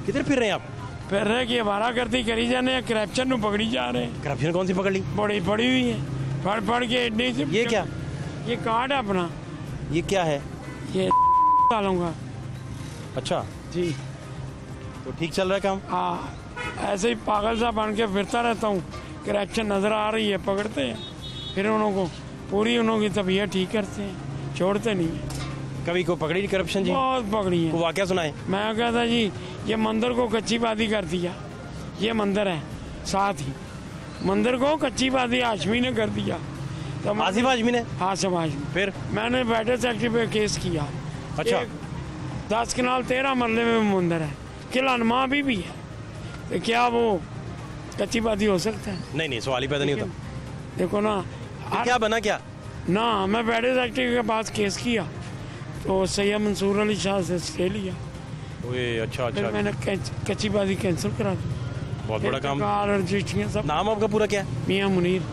किधर फिर रहे हैं आप? फिर रहे कि हमारा करती करी जाने, करप्शन को पकड़ी जा रहे हैं। करप्शन कौन सी पकड़ ली? बड़ी पड़ी हुई है, पढ़ के इतनी से। ये क्या? ये कार्ड है अपना। ये क्या है? ये डालूंगा। अच्छा जी, तो ठीक चल रहा है काम? हाँ, ऐसे ही पागल सा बन के फिरता रहता हूँ। करप्शन नजर आ रही है, पकड़ते हैं, फिर उन्होंने पूरी उन्होंने तबीयत ठीक करते हैं, छोड़ते नहीं है। कभी को पकड़ी करप्शन जी? बहुत पकड़ी है। वो वाकया सुनाए। मैं कहता जी ये मंदिर को कच्ची बादी कर दिया। ये मंदिर है, साथ ही मंदिर को कच्ची बादी हाशमी ने कर दिया। तो आसिफ हाशमी ने? आसिफ हाशमी। फिर मैंने बैठे सेक्रेटरी पे केस किया। अच्छा। 10 कनाल 13 मरले में मंदिर है, किला नुमा भी है, तो क्या वो कच्ची बादी हो सकता है? नहीं नहीं, सवाल ही पैदा नहीं होता। देखो ना, तो क्या बना क्या? ना मैं बैठे सेक्रेटरी के पास केस किया तो सैयद मंसूर अली शाह से स्टे लिया। ओए अच्छा फिर अच्छा। मैंने कच्ची बादी कैंसिल करा दी। बहुत बड़ा काम। रजिस्ट्रियाँ सब। नाम आपका पूरा क्या है? मियाँ मुनीर।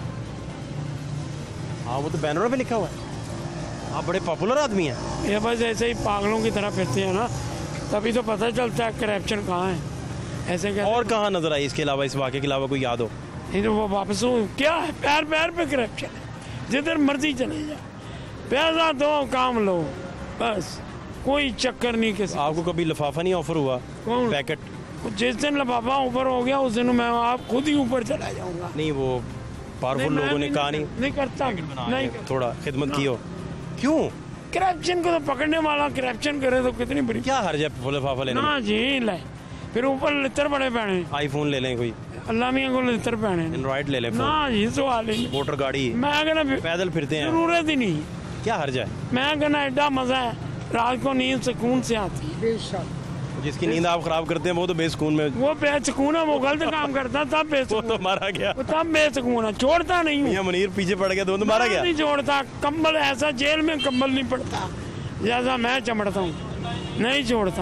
हाँ वो तो बैनरों पे लिखा हुआ है। आप बड़े पॉपुलर आदमी हैं। ये बस ऐसे ही पागलों की तरह फिरते हैं ना, तभी तो पता चलता है करप्शन कहाँ है। ऐसे कहते और कहाँ नजर आई इसके अलावा, इस वाक़े के अलावा कोई याद हो? नहीं तो वो वापस हो क्या है, पैर पैर पे करप्शन है, जिधर मर्जी चले जाओ, पैसा दो काम लो, बस कोई चक्कर नहीं किसी। आपको कभी लिफाफा नहीं ऑफर हुआ? कौन? पैकेट? जिस दिन लिफाफा ऊपर हो गया उस दिन मैं आप खुद ही ऊपर चला जाऊंगा। नहीं वो पावरफुल लोगों ने कहा नहीं करता नहीं, थोड़ा खिदमत की हो। क्यों? करप्शन को तो पकड़ने वाला करप्शन करे तो कितनी बड़ी क्या हर्ज है लिफाफा लेने में? ना जी, ले फिर ऊपर लितर बड़े पहने। आईफोन ले लें कोई, अल्लाह मियाँ को लितर पहने। एंड्रॉइड ले लें, ना जी सवाल ही। मोटर गाड़ी, मैं कहना पैदल फिरते हैं, जरूरत ही नहीं। क्या हर्ज है? मैं कहना एडा मजा है, रात को नींद सुकून से आती है। बेशक जिसकी नींद आप खराब करते हैं वो तो बेसुकून में। वो बेसुकून है, वो गलत काम करता तब वो बेसुकून। तो मारा गया। वो तब बेसुकून है, छोड़ता नहीं हूँ। मियां मुनीर पीछे पड़ गया तो मारा गया। नहीं छोड़ता, कंबल ऐसा जेल में कंबल नहीं पड़ता जैसा मैं चमड़ता हूँ, नहीं छोड़ता।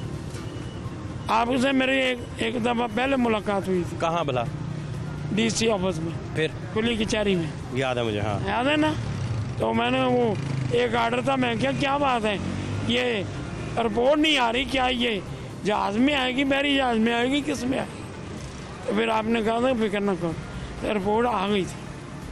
आपसे मेरी एक दफा पहले मुलाकात हुई थी। कहाँ भला? डीसी ऑफिस में, फिर कुली कचहरी में। याद है मुझे। हाँ याद है ना? तो मैंने वो एक आर्डर था, मैं क्या बात है, ये रिपोर्ट नहीं आ रही, क्या ये जहाज में आएगी, मेरी जहाज में आएगी, किस में आएगी? तो फिर आपने कहा था फिक्र न करो, तो रिपोर्ट आ गई थी।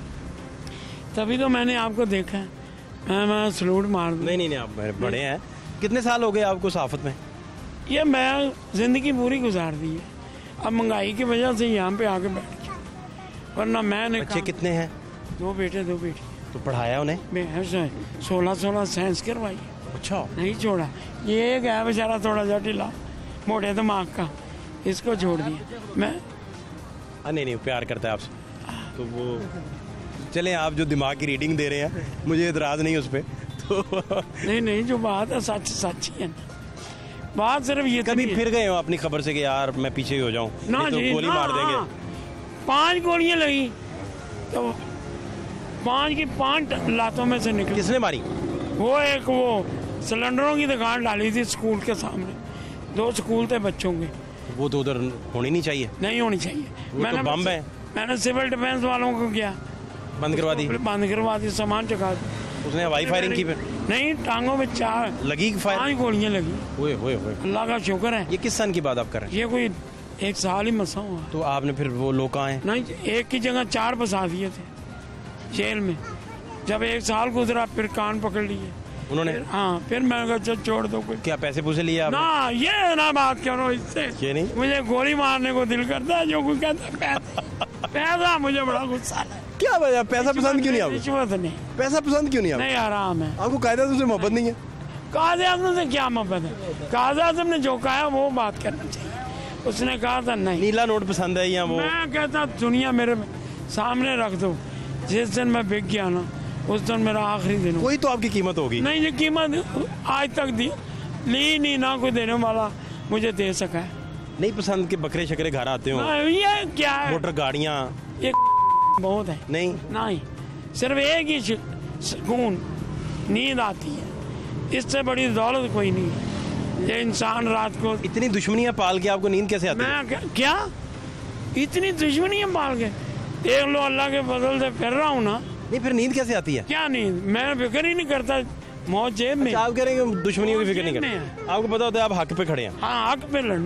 तभी तो मैंने आपको देखा है, मैं सलूट मार दूं। नहीं आप बड़े हैं। कितने साल हो गए आपको सहाफत में? ये मैं जिंदगी पूरी गुजार दी है, अब महंगाई की वजह से यहाँ पे आके बैठ गया, वरना मैंने। बच्चे कितने हैं? 2 बेटे 2 बेटी। तो पढ़ाया उन्हें? मैं 16 साइंस करवाई। अच्छा। नहीं छोड़ा, ये एक है बेचारा थोड़ा सा ढीला, मोटे दिमाग का, इसको छोड़ दिया मैं। नहीं प्यार करता है आपसे तो वो चले, आप जो दिमाग की रीडिंग दे रहे हैं मुझे एतराज नहीं उस पर तो नहीं जो बात है सच ही है ना, बात सिर्फ ये। कभी फिर गए हो अपनी खबर से कि यार मैं पीछे ही हो जाऊं, ना तो जी, गोली मार देंगे? 5 गोलियां लगी तो 5 की 5 लातों में से निकली। किसने मारी? वो एक वो सिलेंडरों की दुकान डाली थी स्कूल के सामने, 2 स्कूल थे बच्चों के। वो तो उधर होनी नहीं चाहिए। नहीं होनी चाहिए। मैंने तो बम है। मैंने सिविल डिफेंस वालों को किया, बंद करवा दी, सामान चुका दी। उसने हवाई फायरिंग की? फिर नहीं, टांगों में 4 लगी फायर? 5 गोलियां लगी। ओए अल्लाह का शुक्र है। ये किस सन की बात आप कर रहे हैं? ये कोई 1 साल ही मसा हुआ। तो आपने फिर वो लोग कहाँ हैं? नहीं, एक की जगह 4 फंसा दिए थे जेल में। जब 1 साल गुजरा फिर कान पकड़ लिए उन्होंने। हाँ, फिर मैंने कहा चल छोड़ दो। कोई क्या पैसे पूसे लिए आपने? ना, ये ना बात करो इससे। ये नहीं, मुझे गोली मारने को दिल करता है, जो कोई कहता है पैसा मुझे बड़ा गुस्सा है। क्या वजह? पैसा पसंद क्यों नहीं आपको? रिश्वत नहीं। पैसा पसंद क्यों नहीं आपको? नहीं, आराम है। आपको कायदा से मोहब्बत नहीं है? काज़ी आज़म से क्या मोहब्बत है? काज़ी आज़म ने जो कहा वो बात करना चाहिए। उसने कहा था नहीं, नीला नोट पसंद है या वो? मैं कहता दुनिया मेरे सामने रख दो, जिस दिन मैं बिक गया ना उस दिन मेरा आखिरी दिन। कोई तो आपकी कीमत होगी। नहीं, ये कीमत आज तक ली नहीं, ना कोई देने वाला मुझे दे सका है। नहीं पसंद के बकरे शकरे घर आते हो? ये क्या है? मोटर गाड़ियाँ ये बहुत है। नहीं, सिर्फ एक ही सुकून, नींद आती है, इससे बड़ी दौलत कोई नहीं है। ये इंसान रात को इतनी दुश्मनियां पाल के आपको नींद कैसे आती है? मैं क्या इतनी दुश्मनियां पाल के देख लो, अल्लाह के फजल से फिर रहा हूँ ना। नहीं फिर नींद कैसे आती है? क्या नींद? मैं फिक्र ही नहीं करता, मौत जेब में। आप कह रहे हैं दुश्मनियों की फिक्र नहीं करते? आपको पता होता है आप हक पे खड़े हैं। हाँ, हक पे लड़ना है,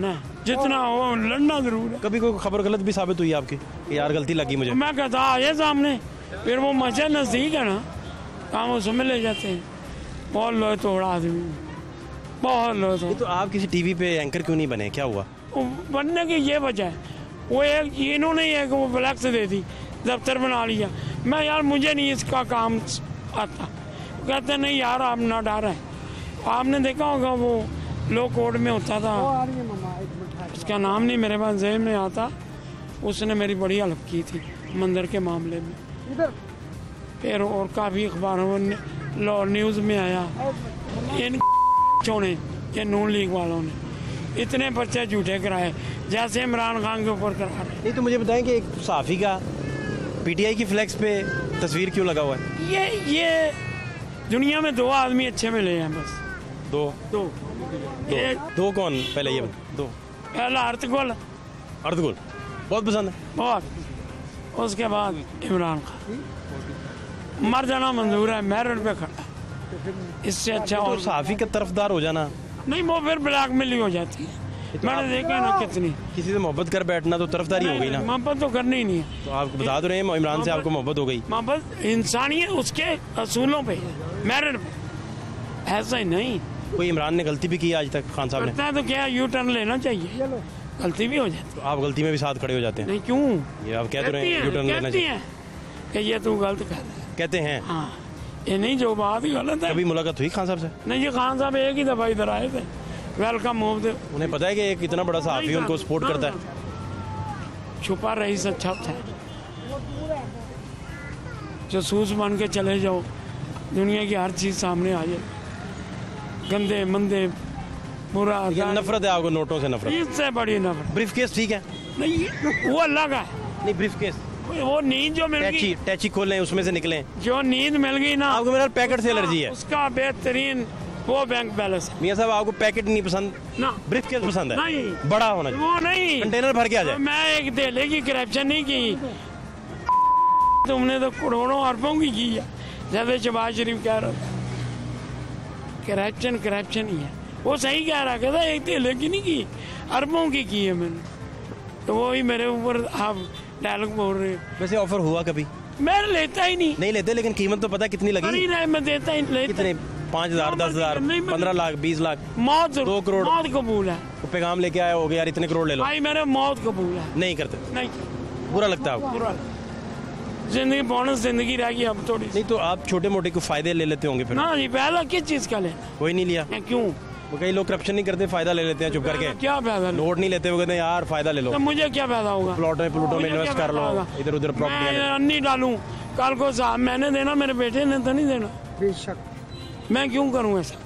जितना हो लड़ना जरूर है। कभी कोई खबर गलत भी साबित हुई आपकी कि यार गलती लगी मुझे? मैं कहता आए सामने, फिर वो मजे नजदीक है ना, काम उसमें ले जाते हैं। बहुत लोहे तोड़ा आदमी, बहुत लोहे तोड़ा। तो आप किसी टीवी पे एंकर क्यों नहीं बने, क्या हुआ? बनने की ये वजह है, वो एक इन्होंने एक वो फ्लैक्स दे दी, दफ्तर बना लिया। मैं यार मुझे नहीं इसका काम आता। कहते नहीं यार आप ना डर है। आपने देखा होगा वो लो कोर्ट में होता था, उसका नाम नहीं मेरे पास जेब में आता, उसने मेरी बड़ी हेल्प की थी मंदिर के मामले में। फिर और काफ़ी अखबारों में लो न्यूज़ में आया, इन ने ये नून लीग वालों ने इतने पर्चे झूठे कराए जैसे इमरान खान के ऊपर करा रहे। नहीं तो मुझे बताएं कि एक सहाफ़ी का पीटीआई की फ्लैक्स पे तस्वीर क्यों लगा हुआ है? ये दुनिया में 2 आदमी अच्छे मिले हैं बस, दो एक दो कौन? पहले ये दो। पहला अर्तगुल अर्दगुल बहुत पसंद है। बहुत, उसके बाद इमरान खान। मर जाना मंजूर है, मेरिट पे खड़ा, इससे अच्छा तो और सहाफ़ी का तरफदार हो जाना नहीं, वो फिर ब्लैकमेलिंग हो जाती है। मैंने देखा ना कितनी, किसी से मोहब्बत कर बैठना तो तरफदारी हो गई ना। मोहब्बत तो करनी ही नहीं है। तो आप बता तो रहे हैं इमरान से आपको मोहब्बत हो गई। मोहब्बत इंसानियत उसके असूलों पे, मेरिट पे, ऐसा ही नहीं। कोई इमरान ने गलती भी की आज तक खान साहब ने? करता है तो क्या यू टर्न लेना चाहिए, गलती भी हो जाती तो आप गलती में भी साथ खड़े हो जाते है। हैं? नहीं क्यों, ये आप कह तो रहे हैं यू टर्न लेना कहती चाहिए। हैं कि ये तू गलत कर रहा है। कहते हैं। हाँ, ये नहीं जो बात ही गलत है। कभी मुलाकात हुई खान साहब से? नहीं, ये खान साहब एक ही दफा इधर आए थे, वेलकम होम थे। उन्हें पता है कि एक इतना बड़ा सहाफ़ी उनको सपोर्ट करता है? छुपा रईस अच्छा होता है, जो सूस बन के चले जाओ, दुनिया की हर चीज सामने आ जाए, गंदे मंदे बुरा। नफरत है आपको नोटों से? नफरत इससे बड़ी नफरत ब्रीफ केस ठीक है? नहीं, वो अलग है। नहीं ब्रीफ केस वो नींद जो मिल गई, टैची खोल लें उसमें से निकलें। जो नींद मिल गई ना, आपको मेरा पैकेट से एलर्जी है? उसका बेहतरीन वो बैंक बैलेंस है। मियां साहब आपको पैकेट नहीं पसंद ना, ब्रीफ केस पसंद है? नहीं, बड़ा होना चाहिए, वो नहीं, कंटेनर भर के आ जाए। मैं एक धेले की करप्शन नहीं की, तुमने तो करोड़ों अरबों की है, जैसे शहबाज शरीफ कह रहा था। करप्शन ही है, वो सही कह रहा, कहता एक धेले की नहीं की, अरबों की है मैंने। तो वो ही मेरे ऊपर आप डायलॉग बोल रहे हो। वैसे ऑफर हुआ कभी? मैं लेता ही नहीं लेते, लेकिन कीमत तो पता कितनी लगी? नहीं रहे, मैं देता ही नहीं। कितने? 5,000, 10,000, 15 लाख, 20 लाख? मौत 2 करोड़? मौत कबूल है। तो पैगाम लेके आया हो गया यार इतने करोड़ ले लो। भाई मेरे मौत कबूल है। नहीं करते? नहीं, बुरा लगता है आपको? बुरा। जिंदगी बोनस जिंदगी रहेगी अब थोड़ी। नहीं तो आप छोटे मोटे को फायदे ले लेते होंगे फिर? ना जी, पहला किस चीज का लेना? कोई नहीं लिया? क्यों? वो कई लोग करप्शन नहीं करते, फायदा ले लेते हैं चुप करके। क्या फायदा? नोट नहीं लेते, वो कहते हैं यार फायदा ले लो। तो मुझे क्या फायदा होगा? प्लॉटों में इन्वेस्ट कर लो, इधर उधर प्रॉपर्टी। मैं अन्नी डालूं, कल को साहब मैंने देना, मेरे बेटे ने तो नहीं देना। बेशक, मैं क्यों करूं ऐसा?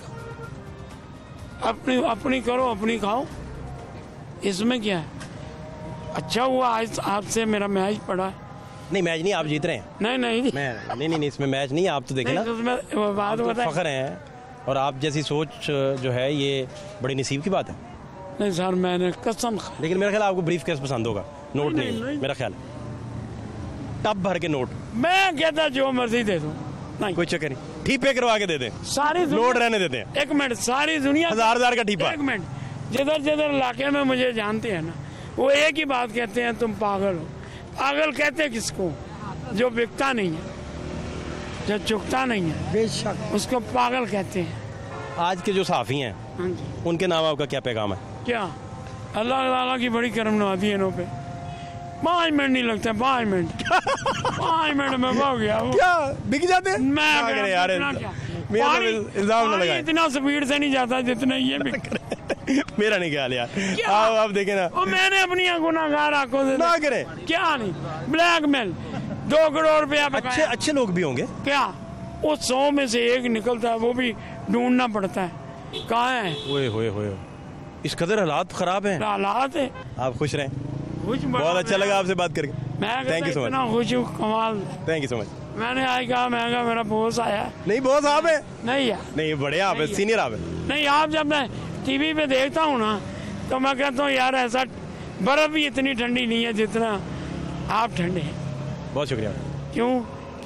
अपनी करो, अपनी खाओ, इसमें क्या है? अच्छा हुआ आज आपसे मेरा मैच पड़ा है। नहीं मैच नहीं, आप जीत रहे हैं। नहीं, इसमें मैच नहीं, आप तो देखें ना, बात तो फख्र है। और आप जैसी सोच जो है ये बड़ी नसीब की बात है। नहीं सर, मैंने कसम। लेकिन मेरा ख्याल आपको ब्रीफ केस पसंद होगा, नोट नहीं। मेरा ख्याल टब भर के नोट। मैं कहता जो मर्जी दे दो, नहीं कोई चक्कर नहीं, ठीपे करवा के दे दें, सारी नोट रहने देते हैं। एक मिनट, सारी दुनिया 1000 का ठीपा। एक मिनट, जिधर इलाके में मुझे जानते हैं ना, वो एक ही बात कहते हैं, तुम पागल हो। पागल कहते हैं किसको? जो बिकता नहीं है, जो चुकता नहीं है, बेशक उसको पागल कहते हैं। आज के जो साफी हैं, हाँ जी, उनके नाम आपका क्या पैगाम है? क्या? अल्लाह ताला की बड़ी करम नवाजी है इन्हों पे। 5 मिनट नहीं लगता, 5 मिनट 5 मिनट में हो गया वो। क्या बिक जाते हैं? मैं यार इल्जाम न लगाएं। इतना स्पीड से नहीं जाता जितना ये मेरा नहीं ख्याल यार। आप देखें ना, और मैंने अपनी गुनाहगार आंखों से ना करें। क्या नहीं, ब्लैकमेल 2 करोड़ रुपया। अच्छे लोग भी होंगे क्या? वो 100 में से एक निकलता है, वो भी ढूंढना पड़ता है कहाँ है। होए इस कदर हालात खराब हैं। हालात है। आप खुश रहें। बहुत अच्छा लगा आपसे बात करके। मैं थैंक यू सो मच। खुश हूँ, कमाल। Thank you so much. मैंने आज कहा, मैं कहा मेरा बॉस आया। नहीं बॉस आप है? नहीं यार, नहीं बड़े आप है, सीनियर आप है। नहीं, आप जब मैं टीवी पे देखता हूँ ना, तो मैं कहता हूँ यार ऐसा बर्फ भी इतनी ठंडी नहीं है जितना आप ठंडे हैं। बहुत शुक्रिया। क्यों?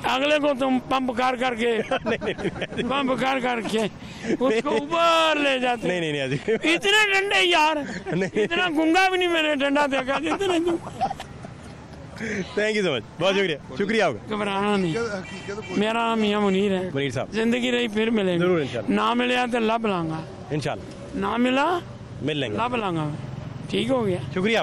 अगले को तुम पंप कर करके पंप कर करके उसको ऊपर ले जाते। नहीं नहीं नहीं अजी इतने डंडे यार, इतना गुंगा भी नहीं मैंने डंडा देखा जितने तुम। थैंक यू सो मच, बहुत शुक्रिया, शुक्रिया आपका। घबराना नहीं। मेरा नाम मियां मुनीर है। मुनीर साहब, जिंदगी रही फिर मिलेंगे जरूर इंशाल्लाह। ना मिले तो लब लांगा, इंशाल्लाह ना मिला मिल लेंगे। लब लांगा। ठीक हो गया, शुक्रिया।